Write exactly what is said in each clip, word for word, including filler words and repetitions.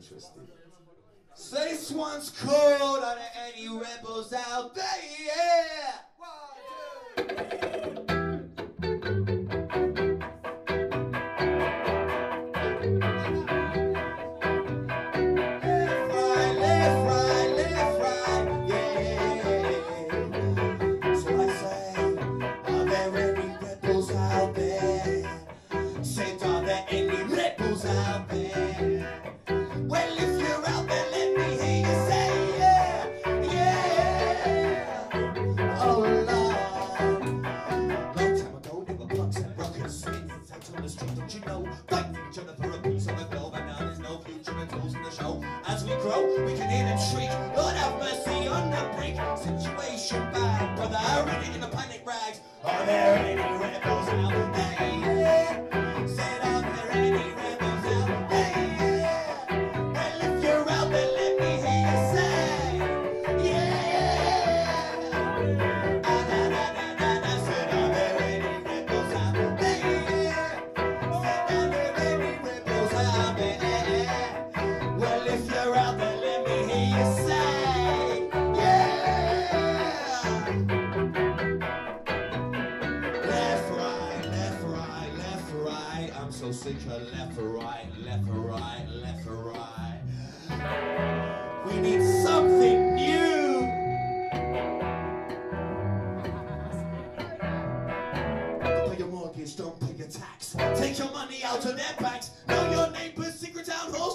interested. So this one's called Are There Any Rebels Out There? Yeah! One, two. As we grow, we can hear them shriek, Lord have mercy on the brink. Situation bad, brother, I read it in the panic rags. Are there any rebels out there? Said, are there any rebels out there? Well, if you're out there, let me hear you say, yeah. Ah, na, na, na, na, na. Said, are there any rebels out there? Said, are there any rebels out there? Well, if you're out there, let me hear you say, yeah. Left, right, left, right, left, right. I'm so sick of left, right, left, right, left, right. We need something new. Don't pay your mortgage, don't pay your tax. Take your money out of their banks. Know your neighbor's secret town halls.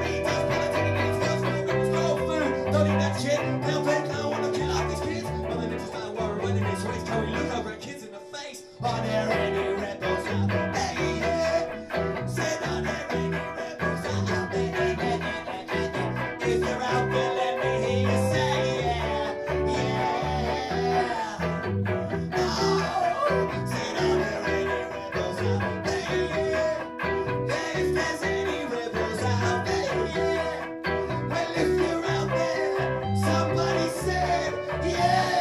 They'll think I wanna kill off these kids. Well, then it's just not worry when it is race. Can we look over at kids in the face? Are there any rebels out there? Hey, yeah. Said, are there any rebels out there? Hey, hey, hey, hey, hey. If you're out there, let me hear you say, yeah, yeah. Oh, said, are there any rebels out there? Yeah, yeah. If there's any rebels out there, yeah. Well, if you're out there, somebody said, yeah.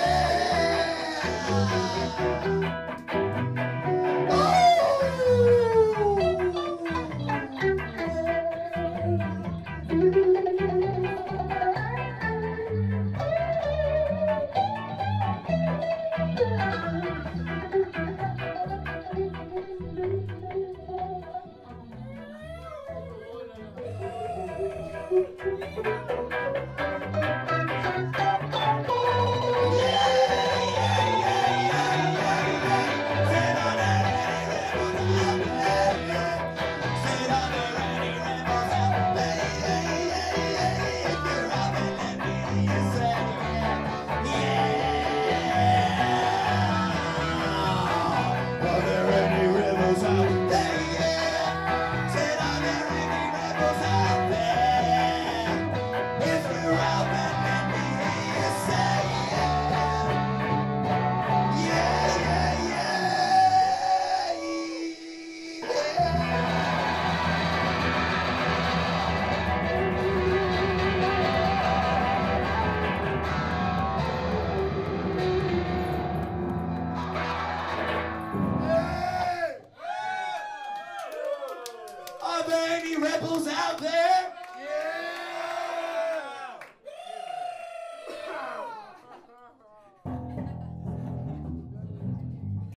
Are there any rebels out there?